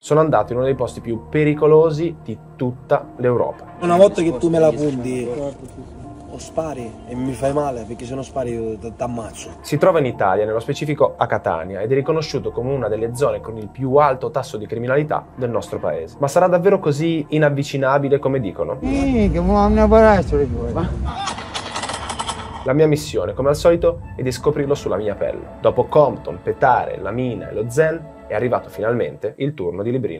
Sono andato in uno dei posti più pericolosi di tutta l'Europa. Una volta che tu me la punti o spari e mi fai male, perché se non spari io ti ammazzo. Si trova in Italia, nello specifico a Catania, ed è riconosciuto come una delle zone con il più alto tasso di criminalità del nostro paese. Ma sarà davvero così inavvicinabile come dicono? Che non può essere. La mia missione, come al solito, è di scoprirlo sulla mia pelle. Dopo Compton, Petare, La Mina e lo Zen, è arrivato finalmente il turno di Librino.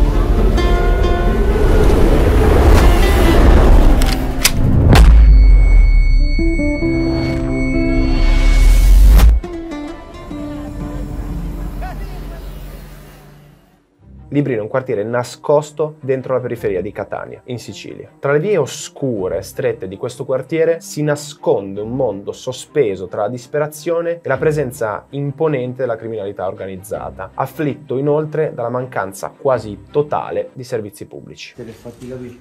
Librino è un quartiere nascosto dentro la periferia di Catania, in Sicilia. Tra le vie oscure e strette di questo quartiere si nasconde un mondo sospeso tra la disperazione e la presenza imponente della criminalità organizzata, afflitto inoltre dalla mancanza quasi totale di servizi pubblici. Te l'hai fatti capire?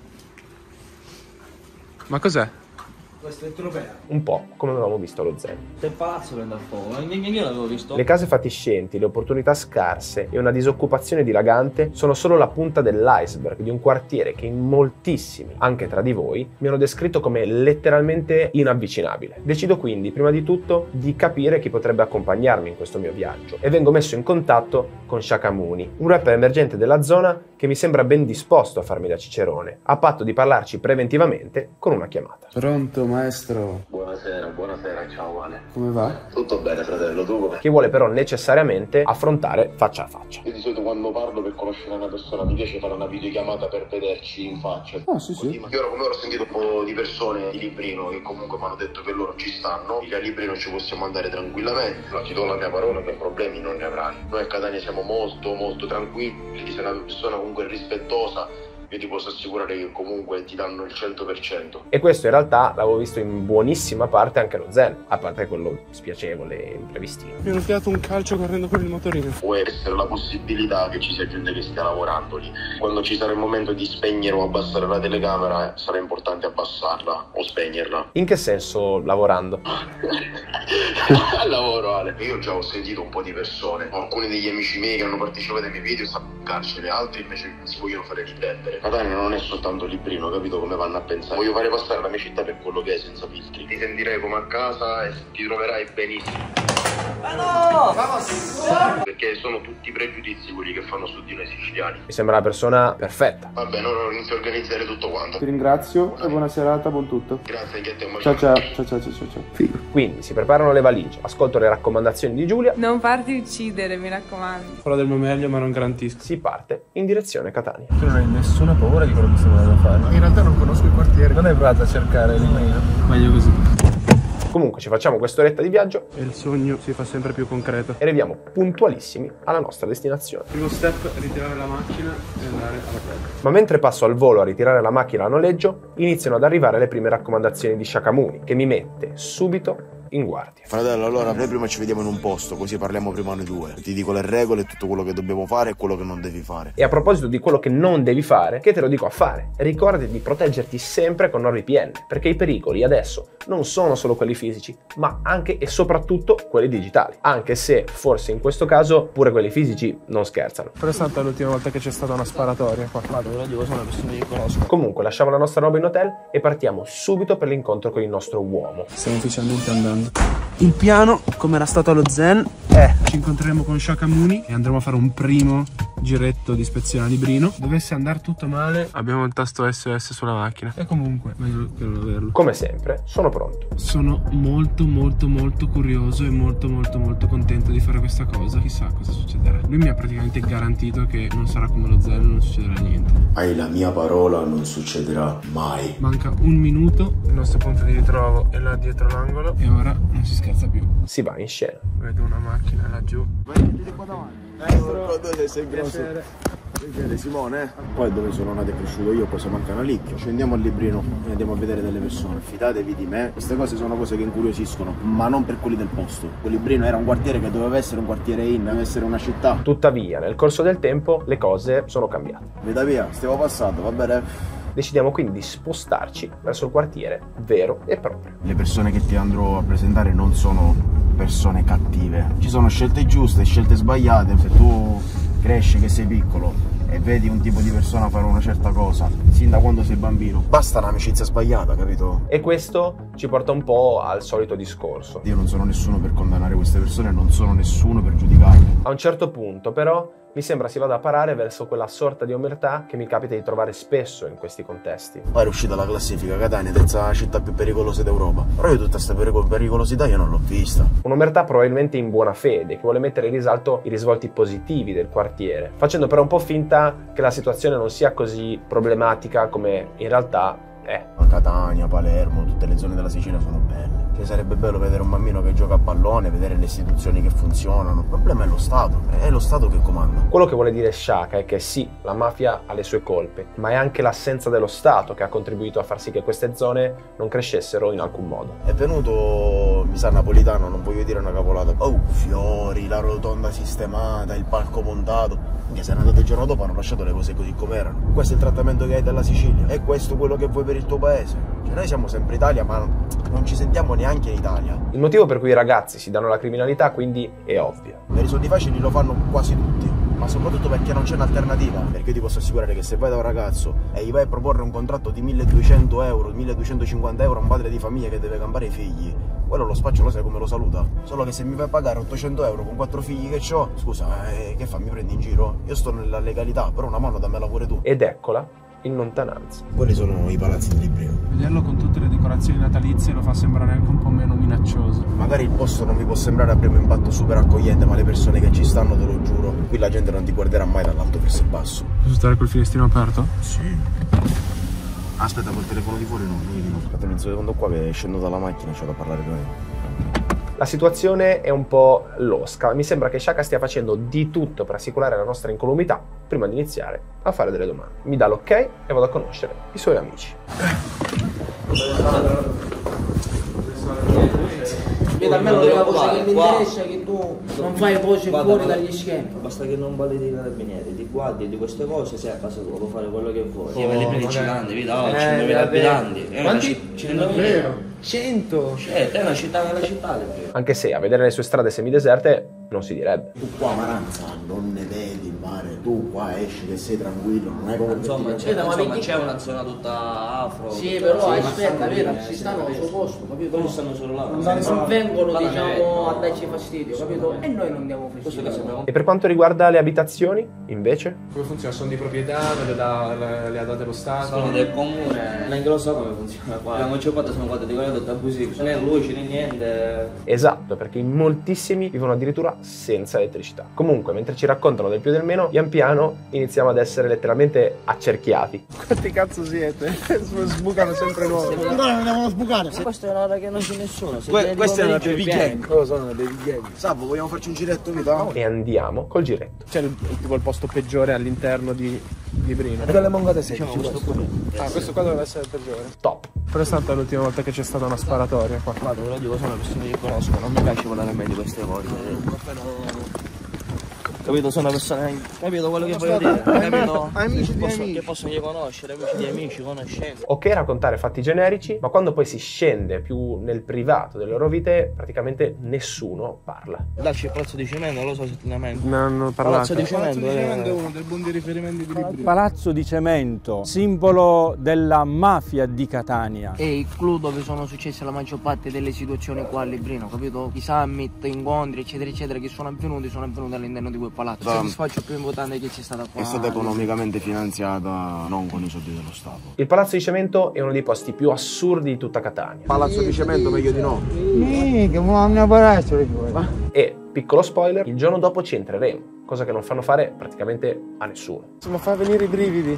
Ma cos'è? Questo è il trofeo. Un po' come avevamo visto allo Zen. Se il palazzo prende a fuoco, io l'avevo visto. Le case fatiscenti, le opportunità scarse e una disoccupazione dilagante sono solo la punta dell'iceberg di un quartiere che in moltissimi, anche tra di voi, mi hanno descritto come letteralmente inavvicinabile. Decido quindi, prima di tutto, di capire chi potrebbe accompagnarmi in questo mio viaggio e vengo messo in contatto con Shakamuni, un rapper emergente della zona che mi sembra ben disposto a farmi da cicerone, a patto di parlarci preventivamente con una chiamata. Pronto, maestro? Buonasera, ciao Ale. Come va? Tutto bene fratello, tu come? Che vuole però necessariamente affrontare faccia a faccia. Io di solito quando parlo per conoscere una persona mi piace fare una videochiamata per vederci in faccia. Ah, sì, sì. Io ora come ora ho sentito un po' di persone di Librino che comunque mi hanno detto che loro ci stanno, che a Librino ci possiamo andare tranquillamente. Ti do la mia parola che problemi non ne avrai. Noi a Catania siamo molto tranquilli, sei una persona comunque rispettosa. Io ti posso assicurare che comunque ti danno il 100%. E questo in realtà l'avevo visto in buonissima parte anche lo Zen, a parte quello spiacevole e imprevistino. Mi hanno tirato un calcio correndo con il motorino. Può essere la possibilità che ci sia gente che stia lavorando lì. Quando ci sarà il momento di spegnere o abbassare la telecamera, sarà importante abbassarla o spegnerla. In che senso lavorando? Al lavoro, Ale. Io già ho sentito un po' di persone, alcuni degli amici miei che hanno partecipato ai miei video stanno in carcere, altri invece si vogliono fare riprendere. Catania non è soltanto Librino, capito come vanno a pensare? Voglio fare passare la mia città per quello che è, senza filtri. Ti sentirai come a casa e ti troverai benissimo. Perché sono tutti pregiudizi quelli che fanno su di noi siciliani. Mi sembra una persona perfetta. Va bene, ora inizio a organizzare tutto quanto. Ti ringrazio e buona serata, buon tutto. Grazie anche a te, un Ciao bacione. ciao. Figo. Quindi si preparano le valigie, ascolto le raccomandazioni di Giulia, Non farti uccidere, mi raccomando. Farò del mio meglio, ma non garantisco. si parte in direzione Catania. Tu non hai nessuna paura di quello che stiamo andando a fare. In realtà non conosco il quartiere. Non hai provato a cercare Librino? Meglio così. Comunque ci facciamo quest'oretta di viaggio E il sogno si fa sempre più concreto. e arriviamo puntualissimi alla nostra destinazione. Primo step, ritirare la macchina e andare alla casa. Ma mentre passo al volo a ritirare la macchina a noleggio, iniziano ad arrivare le prime raccomandazioni di Shakamuni, che mi mette subito in guardia. Fratello, allora noi prima ci vediamo in un posto, così parliamo prima noi due. Ti dico le regole, tutto quello che dobbiamo fare e quello che non devi fare. E a proposito di quello che non devi fare, che te lo dico a fare, ricordati di proteggerti sempre con NordVPN, perché i pericoli adesso non sono solo quelli fisici, ma anche e soprattutto quelli digitali. Anche se forse in questo caso pure quelli fisici non scherzano. Però è stata l'ultima volta che c'è stata una sparatoria qua. Vado, ve lo dico, sono persone che conosco. Comunque lasciamo la nostra roba in hotel e partiamo subito per l'incontro con il nostro uomo. Stiamo ufficialmente andando. Il piano, come era stato allo Zen, Ci incontreremo con Shakamuni e andremo a fare un primo giretto di ispezione a Librino. Dovesse andare tutto male, abbiamo il tasto SOS sulla macchina. E comunque, meglio che non averlo. Come sempre, sono pronto. Sono molto curioso e molto contento di fare questa cosa. Chissà cosa succederà. Lui mi ha praticamente garantito che non sarà come lo Zen, non succederà niente. Hai la mia parola, non succederà mai. Manca un minuto, il nostro punto di ritrovo è là dietro l'angolo e ora non si scherza più. Si va in scena. Vedo una macchina laggiù. Dove sei grosso? Simone, Poi dove sono nato e cresciuto io, poi siamo anche a Nalicchio. Scendiamo a Librino e andiamo a vedere delle persone. Fidatevi di me, queste cose sono cose che incuriosiscono, ma non per quelli del posto. Librino era un quartiere che doveva essere un quartiere doveva essere una città. Tuttavia, nel corso del tempo, le cose sono cambiate. Via, stiamo passando, va bene? Decidiamo quindi di spostarci verso il quartiere vero e proprio. Le persone che ti andrò a presentare non sono persone cattive. Ci sono scelte giuste e scelte sbagliate. Se tu cresci che sei piccolo e vedi un tipo di persona fare una certa cosa, sin da quando sei bambino, basta un'amicizia sbagliata, capito? E questo ci porta un po' al solito discorso. Io non sono nessuno per condannare queste persone, non sono nessuno per giudicarle. A un certo punto, però, mi sembra si vada a parare verso quella sorta di omertà che mi capita di trovare spesso in questi contesti. Poi è uscita la classifica, Catania, terza città più pericolosa d'Europa. Però io tutta questa pericolosità io non l'ho vista. Un'omertà probabilmente in buona fede, che vuole mettere in risalto i risvolti positivi del quartiere, facendo però un po' finta che la situazione non sia così problematica come in realtà è. A Catania, Palermo, tutte le zone della Sicilia sono belle. Cioè, sarebbe bello vedere un bambino che gioca a pallone, vedere le istituzioni che funzionano. Il problema è lo Stato che comanda. Quello che vuole dire Shaka è che sì, la mafia ha le sue colpe, ma è anche l'assenza dello Stato che ha contribuito a far sì che queste zone non crescessero in alcun modo. È venuto, mi sa, napolitano, non voglio dire una cavolata. Oh, fiori, la rotonda sistemata, il palco montato. Che se ne andate il giorno dopo hanno lasciato le cose così come erano. Questo è il trattamento che hai della Sicilia. E questo è quello che vuoi per il tuo paese. Cioè, noi siamo sempre Italia, ma non ci sentiamo neanche in Italia. Il motivo per cui i ragazzi si danno alla criminalità quindi è ovvio. Per i soldi facili lo fanno quasi tutti, ma soprattutto perché non c'è un'alternativa. Perché io ti posso assicurare che se vai da un ragazzo e gli vai a proporre un contratto di 1200 euro, 1250 euro a un padre di famiglia che deve campare i figli, quello lo spaccio lo sai come lo saluta. Solo che se mi fai pagare 800 euro con 4 figli che ho, scusa, che fa, mi prendi in giro? Io sto nella legalità, però una mano dammela pure tu. Ed eccola in lontananza. Quelli sono i palazzi di Librino. Vederlo con tutte le decorazioni natalizie lo fa sembrare anche un po' meno minaccioso. Magari il posto non mi può sembrare a primo impatto super accogliente, ma le persone che ci stanno, te lo giuro, qui la gente non ti guarderà mai dall'alto verso il basso. Posso stare col finestrino aperto? Sì. Aspetta, col telefono di fuori no, aspetta un secondo qua che scendo dalla macchina e c'ho da parlare con te. La situazione è un po' losca, mi sembra che Shaka stia facendo di tutto per assicurare la nostra incolumità prima di iniziare a fare delle domande. Mi dà l'ok e vado a conoscere i suoi amici. A me l'unica cosa che mi interessa è che tu non fai voce fuori dagli schemi. Basta che non parli dei carabinieri, di guardie, di queste cose, sei a casa tua, puoi fare quello che vuoi. Io vedo i principanti, vedi, 100.000 abitanti. Quanti? 100.000. 100? È una città nella città. Anche se a vedere le sue strade semideserte non si direbbe. Tu qua a Maranza non ne vedi il mare, tu qua esci che sei tranquillo, non è come insomma c'è una zona tutta afro. Sì, però aspetta, vero, si stanno al suo posto, capito? Non stanno solo là. Non vengono, diciamo, a darci fastidio, capito? E noi non diamo fastidio. E per quanto riguarda le abitazioni, invece? Come funziona? Sono di proprietà, le ha date lo Stato? Sono del comune, neanche lo so come funziona qua. Abbiamo 50 sono quattro di quello abusivo, non è luce né niente. Esatto, perché in moltissimi vivono addirittura senza elettricità. Comunque, mentre ci raccontano del più e del meno, pian piano iniziamo ad essere letteralmente accerchiati. Quanti cazzo siete? Sbucano sempre nuovi. Allora devono sbucare. Questa è una hora che non c'è nessuno. Questa è una baby gang. Cosa sono le baby gang? Salvo, vogliamo farci un giretto vita? E andiamo col giretto. C'è tipo il posto peggiore all'interno di Librino. Delle mongate secche. Questo qua doveva essere il peggiore. Top. Però è stata l'ultima volta che c'è stata una sparatoria qua. Guarda, ve lo dico, sono persone che conosco, non mi piace parlare a me di queste cose. Capito? Sono persone, capito quello che voglio dire? Capito? Amici di amici. Che possono riconoscere, amici di amici, conoscenze. Ok raccontare fatti generici, ma quando poi si scende più nel privato delle loro vite, praticamente nessuno parla. Lasci il palazzo di cemento, non lo so se ti lamenti. Ne hanno parlato. Palazzo di cemento è uno dei punti di riferimento di Librino. Palazzo di Cemento, simbolo della mafia di Catania. È il clou dove sono successe la maggior parte delle situazioni qua a Librino, capito? I summit, incontri, eccetera, eccetera, che sono avvenuti all'interno di quel palazzo. Il soddisfaccio più importante che c'è stata qua. È stata economicamente finanziata non con i soldi dello Stato. Il Palazzo di Cemento è uno dei posti più assurdi di tutta Catania. Palazzo di Cemento meglio di no. Mica, ma non palazzo E, piccolo spoiler, il giorno dopo ci entreremo, cosa che non fanno fare praticamente a nessuno. Mi fa venire i brividi.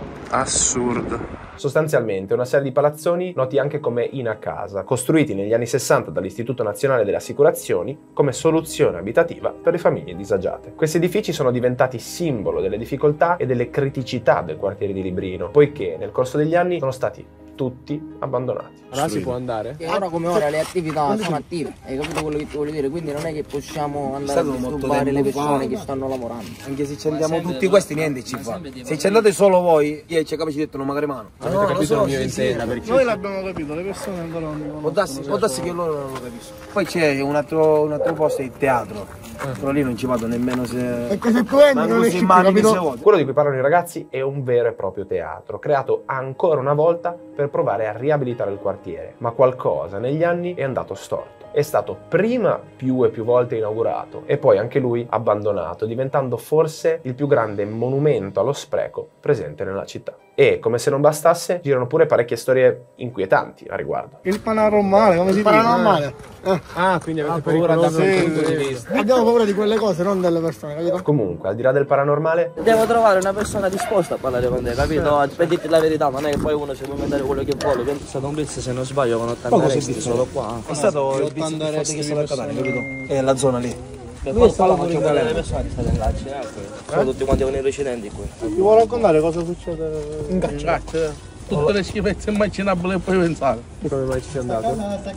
Assurdo. Sostanzialmente una serie di palazzoni noti anche come in a casa, costruiti negli anni 60 dall'Istituto Nazionale delle Assicurazioni come soluzione abitativa per le famiglie disagiate. Questi edifici sono diventati simbolo delle difficoltà e delle criticità del quartiere di Librino, poiché nel corso degli anni sono stati tutti abbandonati. Allora si può andare? E ora come ora le attività sono attive, hai capito quello che ti voglio dire? Quindi non è che possiamo andare a disturbare le persone che stanno lavorando. Anche se ci andiamo tutti questi niente ci fa. Se ci andate solo voi, io ci capisci detto non magari mano. Avete capito il mio intento? Noi l'abbiamo capito, le persone ancora non Può darsi che loro non lo capiscono. Poi c'è un altro posto, il teatro. Però lì non ci vado nemmeno se... E cosa tu vendi non è capito? Quello di cui parlano i ragazzi è un vero e proprio teatro, creato ancora una volta per provare a riabilitare il quartiere. Ma qualcosa negli anni è andato storto. È stato prima più e più volte inaugurato e poi anche lui abbandonato, diventando forse il più grande monumento allo spreco presente nella città. E, come se non bastasse, girano pure parecchie storie inquietanti a riguardo. Il paranormale, come si dice? Paranormale. Ah, quindi avete paura da quel punto di vista. Abbiamo paura di quelle cose, non delle persone, capito? Comunque, al di là del paranormale, Devo trovare una persona disposta a parlare con te, capito? Per dirti la verità, non è che poi uno si può inventare quello che vuole. È stato un blitz, se non sbaglio, con 80 arresti solo qua. È stato il blitz che stava a Catania, capito? È la zona lì. Lui sta la maggior parte delle persone state in carcere, sono tutti quanti con i residenti qui. Ti vuoi raccontare cosa succede in carcere? Tutte le schifezze immaginabili che puoi pensare. Come mai ci sei andato?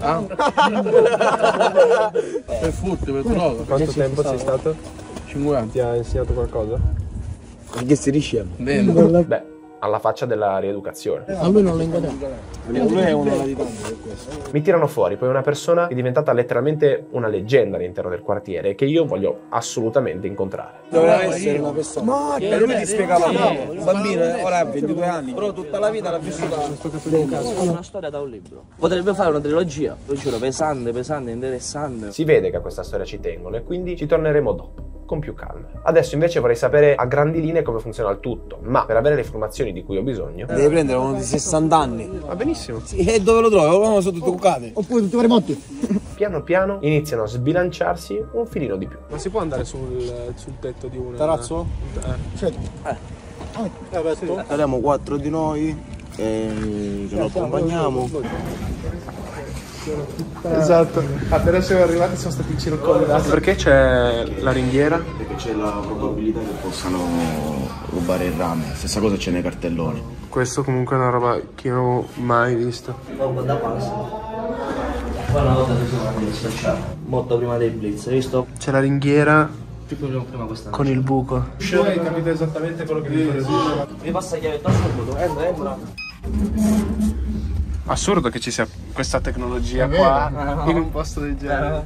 Per furti, per droga. Quanto tempo sei stato? 5 anni. Ti ha insegnato qualcosa? Perché si risciamo? beh, alla faccia della rieducazione. A lui non lo inquadriamo. Lui è una latitante per questo. Mi tirano fuori poi una persona che è diventata letteralmente una leggenda all'interno del quartiere che io voglio assolutamente incontrare. Doveva essere una persona. E lui ti spiegava tutto. Il bambino ora ha 22 anni. Però tutta la vita l'ha vissuta una storia da un libro. Potrebbe fare una trilogia, lo giuro, pesante, interessante. Si vede che a questa storia ci tengono e quindi ci torneremo dopo, con più calma. Adesso invece vorrei sapere a grandi linee come funziona il tutto, ma per avere le informazioni di cui ho bisogno... Devi prendere uno di 60 anni. Va benissimo. Sì, e dove lo trovi? Uno sono tutti cuccati. Oppure tutti remotti. Piano piano iniziano a sbilanciarsi un filino di più. Ma si può andare sul tetto di una... Terrazzo? Saremo 4 di noi che lo accompagniamo. Esatto. Appena siamo arrivati sono stati circondati. Perché c'è la ringhiera? Perché c'è la probabilità che possano rubare il rame. Stessa cosa c'è nei cartelloni. Questo comunque è una roba che io non ho mai visto. Dopo da passa. Poi una volta che siamo andati a schiacciare. Molto prima dei blitz, hai visto? C'è la ringhiera Prima questa con il buco. Tu hai capito esattamente quello che mi fai. Mi passa la chiave subito, entra. Assurdo che ci sia questa tecnologia qua in un posto del genere.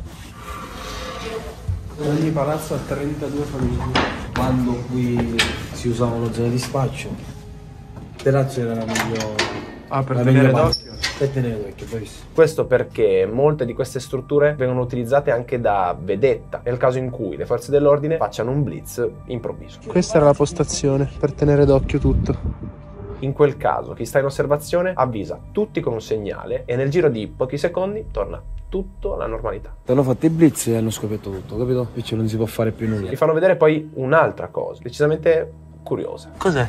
Ogni palazzo ha 32 famiglie. Quando qui si usavano zone di spaccio, il terrazzo era la meglio. Per tenere d'occhio. Per tenere d'occhio, bravissimo. Questo perché molte di queste strutture vengono utilizzate anche da vedetta, nel caso in cui le forze dell'ordine facciano un blitz improvviso. Questa era la postazione per tenere d'occhio tutto. In quel caso chi sta in osservazione avvisa tutti con un segnale e nel giro di pochi secondi torna tutto alla normalità. Hanno fatto i blitz e hanno scoperto tutto, capito? Invece non si può fare più nulla. Vi fanno vedere poi un'altra cosa, decisamente curiosa. Cos'è?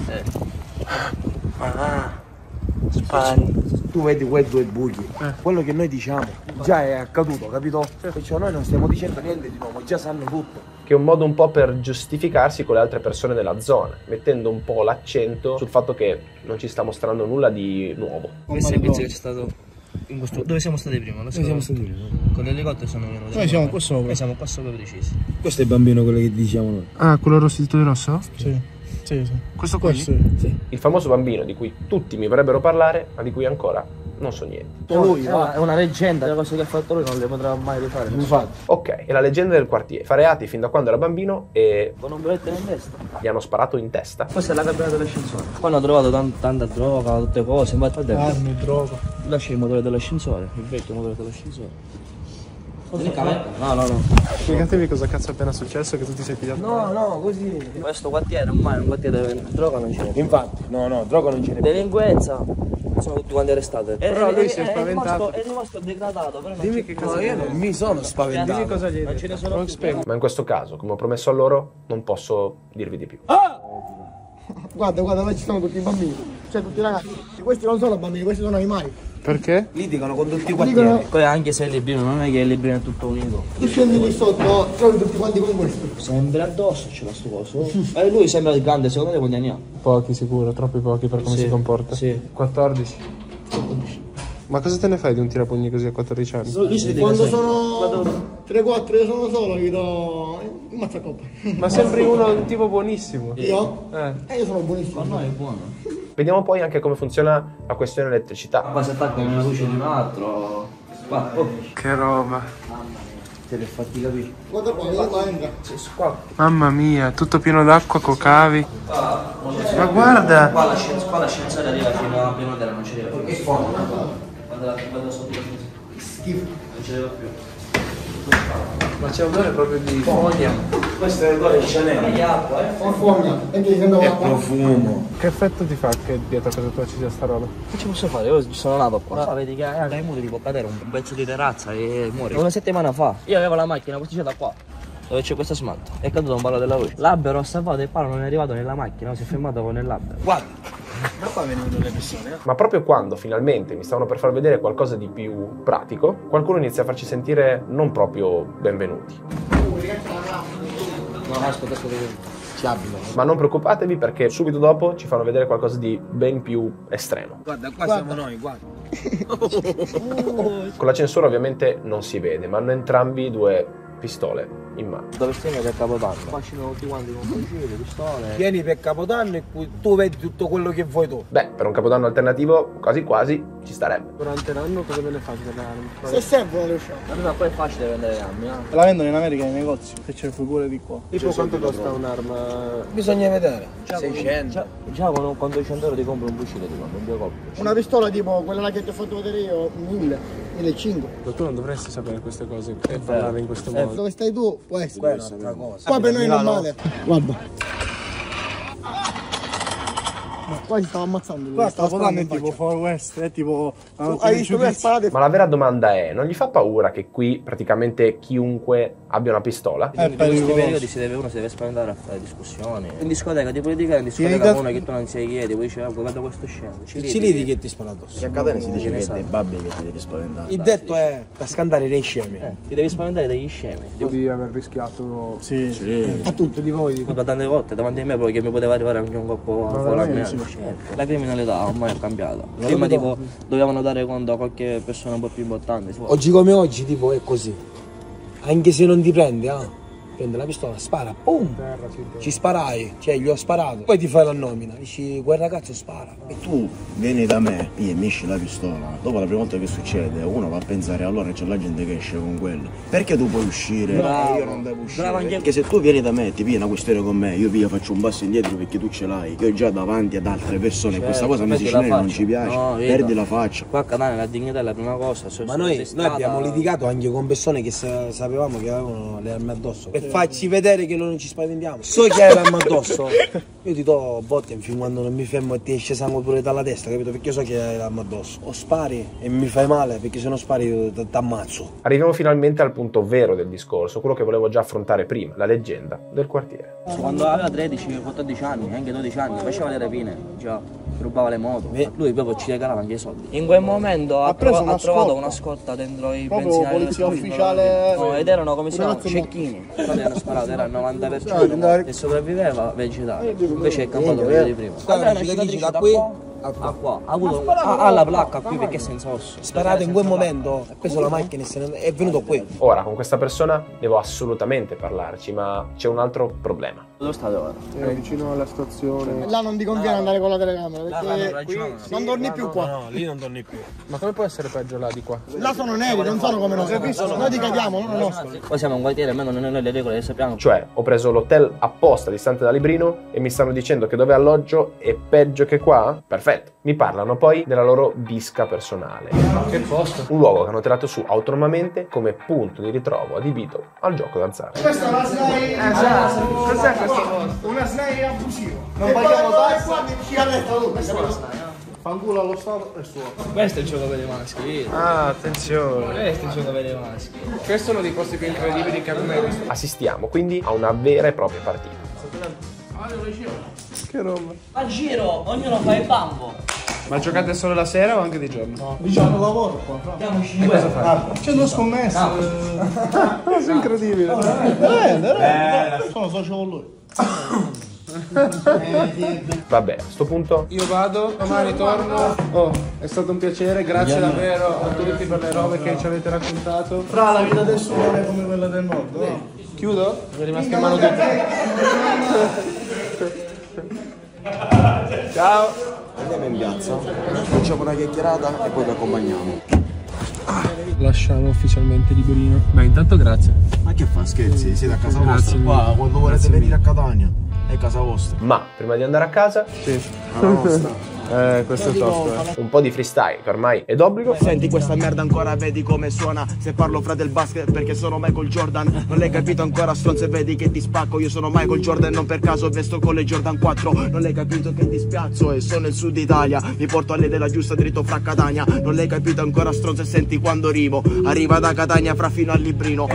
Spari. Tu vedi quei due buchi, quello che noi diciamo già è accaduto, capito? Perciò noi non stiamo dicendo niente di nuovo, già sanno tutto. Che è un modo un po' per giustificarsi con le altre persone della zona, mettendo un po' l'accento sul fatto che non ci sta mostrando nulla di nuovo. Questo è il pezzo che c'è stato in questo... Dove siamo stati prima? Noi siamo stati prima. Con l'elicottero sono venuti. Noi siamo qua sopra. Noi siamo qua sopra precisi. Questo è il bambino, quello che diciamo noi. Ah, quello rossito di rosso? Sì. Sì. Questo qui? Sì. Il famoso bambino di cui tutti mi vorrebbero parlare, ma di cui ancora non so niente. È una leggenda, le cose che ha fatto lui non le potrà mai rifare. Infatti. Ok, è la leggenda del quartiere. Fa reati fin da quando era bambino e Con un berretto in testa. gli hanno sparato in testa. Questa è la cabina dell'ascensore. Qua hanno trovato tanta droga, tutte cose, infatti Armi, droga. lascia il motore dell'ascensore, il vecchio motore dell'ascensore. No. Spiegatemi cosa cazzo è appena successo che tu ti sei pigliato. No, così. Questo quartiere ormai è un quartiere dove droga non c'è. Infatti, no, droga non ce n'è. Delinquenza, sono tutti quanti arrestati. Però lui si è spaventato. È rimasto degradato. Però Dimmi che cosa Io non mi sono spaventato. Dimmi cosa gli hai non ce ne detto. sono Non più. spiego. Ma in questo caso, come ho promesso a loro, non posso dirvi di più. Guarda, qua ci sono tutti i bambini. Cioè tutti i ragazzi. Questi non sono bambini, questi sono animali. Perché? Litigano con tutti i quartieri. Poi anche se è librino, non è che il librino è tutto unito. Tu scendi lì sotto, trovi tutti quanti con questo. Sempre addosso c'è sto coso. E lui sembra grande, secondo me quanti anni ha? Pochi sicuro, troppi pochi per come Sì, si comporta. sì. 14. 14. Ma cosa te ne fai di un tirapugni così a 14 anni? Quando sono 3-4 io sono solo, gli do un mazzacoppa. Ma sembri uno tipo buonissimo. Io? Io sono buonissimo. Ma no, è buono. Vediamo poi anche come funziona la questione elettricità. Poi si attacca una luce di un altro. Che roba. Te l'hai fatti capire. Guarda qua, entra. Mamma mia, tutto pieno d'acqua, cocavi. Ma guarda! Qua l'ascensore arriva fino a prima della non ci arriva più. Che fondo? Quando sotto schifo. Non ci arriva più. Ma c'è odore proprio di fogna. Questo è l'odore di Chanel. Di acqua, Fogna. È profumo. Che effetto ti fa che dietro a casa tua ci sia sta roba? Che ci posso fare? Io sono nato qua. Vedi che dai muri ti può cadere un pezzo di terrazza e muori. Una settimana fa io avevo la macchina posticata qua, dove c'è questa smalta. È caduto un palo della luce. L'albero ha salvato e il palo non è arrivato nella macchina, si è fermato con l'albero. Guarda. Ma qua venivano le persone, Ma proprio quando finalmente mi stavano per far vedere qualcosa di più pratico, qualcuno inizia a farci sentire non proprio benvenuti. No, aspetta. Ci abito. Ma non preoccupatevi perché subito dopo ci fanno vedere qualcosa di ben più estremo. Guarda, qua siamo noi, guarda. Con la censura ovviamente non si vede, ma hanno entrambi due pistole in mano. Dove stiamo per Capodanno? Qua ci sono tutti quanti con fucili, pistole. Vieni per Capodanno e tu vedi tutto quello che vuoi tu. Beh, per un Capodanno alternativo quasi quasi ci starebbe. Durante l'anno cosa ve ne fate delle armi? Se servono le uscite. Ma poi è facile vendere le armi, no? La vendono in America nei negozi, se c'è pure di qua. Tipo quanto costa un'arma? Bisogna vedere. Già 600. Già con 200 euro ti compri un fucile, ti compri un biocolpo. Una pistola tipo quella che ti ho fatto vedere io, 1000, 1500. Tu non dovresti sapere queste cose e parlare in questo modo. Dove stai tu? Può essere. Quella è un'altra cosa. Qua per noi è normale. Guarda. Ma qua si stava ammazzando. Qua Capodanno è tipo Far West, è tipo... Hai visto le spade? Ma la vera domanda è, non gli fa paura che qui praticamente chiunque abbia una pistola? In questi periodi uno si deve spaventare a fare discussioni. In discoteca ti puoi litigare, in discoteca uno che tu non sai chi è, ti puoi dire guarda questo scemo. Ci liti che ti spara addosso. Che a Catania si dice che è dei babbi che ti devi spaventare. Il detto è per scandare dei scemi. Ti devi spaventare degli scemi. Di aver rischiato... Sì. A tutti di voi. Ma tante volte davanti a me poi che mi poteva arrivare anche un colpo fuori a me. Certo. La criminalità ormai è cambiata. Prima tipo dovevano dare conto a qualche persona un po' più importante. Oggi come oggi tipo è così. Anche se non ti prende, prende la pistola, spara, boom! Ci sparai, cioè gli ho sparato. Poi ti fai la nomina, dici quel ragazzo spara. E tu vieni da me, io mi esci la pistola. Dopo la prima volta che succede, uno va a pensare allora c'è la gente che esce con quello. Perché tu puoi uscire? Bravo. Io non devo uscire. Bravo anche... Perché se tu vieni da me e ti pigli una questione con me, io faccio un passo indietro perché tu ce l'hai. Che ho già davanti ad altre persone. Certo, questa cosa a me siciliani non ci piace. No, perdi la faccia. Qua a Catania la dignità è la prima cosa. Ma noi abbiamo litigato anche con persone che sapevamo che avevano le armi addosso. Per farci vedere che noi non ci spaventiamo. So che hai l'arma addosso. Io ti do botte fin quando non mi fermo e ti esce sangue pure dalla testa, capito? Perché io so che hai l'arma addosso. O spari e mi fai male, perché se non spari ti ammazzo. Arriviamo finalmente al punto vero del discorso, quello che volevo già affrontare prima, la leggenda del quartiere. Quando aveva 13-14 anni, anche 12 anni, faceva le rapine, già rubava le moto. Lui proprio ci regalava anche i soldi. In quel momento ha trovato una scorta dentro i benzinai. Polizia ufficiale. No, ed erano come si chiamano? Cecchini. Quelli hanno sparato, era il 90% e sopravviveva vegetale. Invece è campato meglio di prima. Allora una cicatrice da qui a qua. Ha la placca qui perché è senza osso. Sparato in quel momento, ha preso la macchina e è venuto qui. Ora, con questa persona devo assolutamente parlarci, ma c'è un altro problema. Dove state ora? Vicino alla stazione. Là non ti conviene andare con la telecamera perché qui non torni più qua. No, lì non torni più. Ma come può essere peggio là di qua? Là sono neri, non sono come noi. Noi ti cadiamo, non nostro. Poi siamo un quartiere, almeno noi le regole le sappiamo. Cioè, ho preso l'hotel apposta distante da Librino e mi stanno dicendo che dove alloggio è peggio che qua? Perfetto. Mi parlano poi della loro disca personale. Che posto? Un luogo che hanno tirato su autonomamente come punto di ritrovo adibito al gioco d'azzardo. Questa è una SNAI. Cos'è questo posto? Una SNAI abusiva. Non paghiamo tasse. Qua mi ci arresta tu. Fanculo allo Stato è suo. Questo è il gioco per i maschi. Ah, attenzione. Questo è il gioco per i maschi. Questo è uno dei posti più incredibili che abbiamo mai visto. Assistiamo quindi a una vera e propria partita. Che roba. A giro, ognuno fa il bambo. Ma giocate solo la sera o anche di giorno? No. Diciamo lavoro qua. Andiamo 5 euro. C'è una scommessa. È incredibile. Sono socio con lui. Vabbè, a sto punto Io vado, domani torno. Oh, è stato un piacere, grazie davvero a tutti per le robe che ci avete raccontato. Fra la vita del sud è come quella del nord, no? Chiudo? Mi è rimasto in mano tutto. Ciao! Andiamo in piazza, facciamo una chiacchierata e poi ti accompagniamo. Lasciamo ufficialmente Librino. Ma intanto grazie. Ma che fa, scherzi? Siete a casa Grazie vostra? Qua, quando volete venire a Catania, è casa vostra. Ma prima di andare a casa, Sì. La nostra. Questo è tosto, un po' di freestyle, che ormai è d'obbligo. Senti questa merda ancora, vedi come suona. Se parlo fra del basket perché sono Michael Jordan. Non l'hai capito ancora, stronzo, vedi che ti spacco. Io sono Michael Jordan, non per caso vesto con le Jordan 4. Non l'hai capito che ti spiazzo e sono il sud Italia. Mi porto alle della giusta dritto fra Catania. Non l'hai capito ancora, stronzo, e senti quando rimo. Arriva da Catania fra fino al Librino.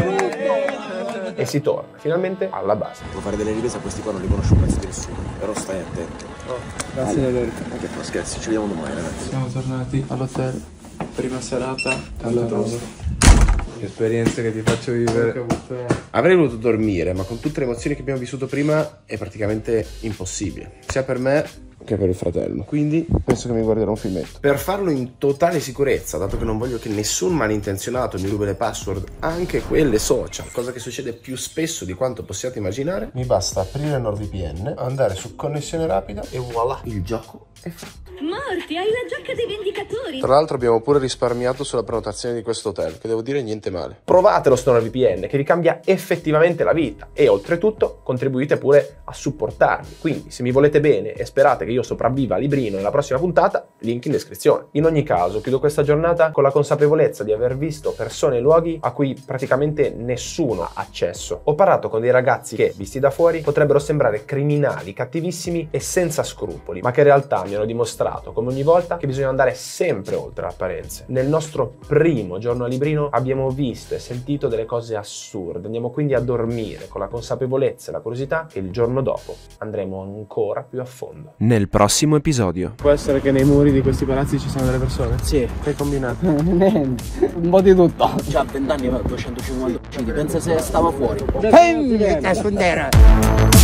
E si torna finalmente alla base. Devo fare delle riprese, a questi qua non li conosco un pezzo di nessuno. Però stai attento. Grazie davvero. Ma che fa, scherzi? Ci vediamo domani, ragazzi. Siamo tornati all'hotel. Prima serata, alla tosta. Esperienze che ti faccio vivere. Avrei voluto dormire, ma con tutte le emozioni che abbiamo vissuto prima è praticamente impossibile. Sia per me che per il fratello. Quindi penso che mi guarderò un filmetto. Per farlo in totale sicurezza, dato che non voglio che nessun malintenzionato mi rubi le password, anche quelle social, cosa che succede più spesso di quanto possiate immaginare, mi basta aprire NordVPN, andare su connessione rapida e voilà, il gioco è fatto. Morty, hai la giacca dei vendicatori. Tra l'altro abbiamo pure risparmiato sulla prenotazione di questo hotel, che devo dire niente male. Provatelo sto NordVPN che vi cambia effettivamente la vita e oltretutto contribuite pure a supportarmi. Quindi se mi volete bene e sperate che io sopravviva a Librino nella prossima puntata, link in descrizione. In ogni caso chiudo questa giornata con la consapevolezza di aver visto persone e luoghi a cui praticamente nessuno ha accesso. Ho parlato con dei ragazzi che, visti da fuori, potrebbero sembrare criminali, cattivissimi e senza scrupoli, ma che in realtà mi hanno dimostrato come ogni volta che bisogna andare sempre oltre le apparenze. Nel nostro primo giorno a Librino abbiamo visto e sentito delle cose assurde, andiamo quindi a dormire con la consapevolezza e la curiosità che il giorno dopo andremo ancora più a fondo. Nel prossimo episodio. Può essere che nei muri di questi palazzi ci siano delle persone? Sì. Che hai combinato? Niente, un po' di tutto. Già a 20 anni aveva 250 uccidi, pensa se stava fuori. Spondera.